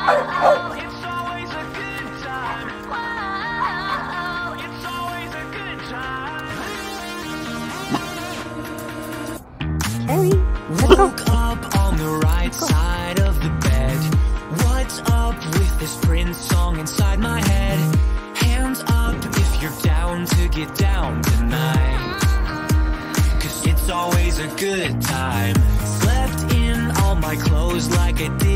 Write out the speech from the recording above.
It's always a good time. It's always a good time. Harry, Woke up on the right side of the bed. What's up with this Prince song inside my head? Hands up if you're down to get down tonight. 'Cause it's always a good time. Slept in all my clothes like I did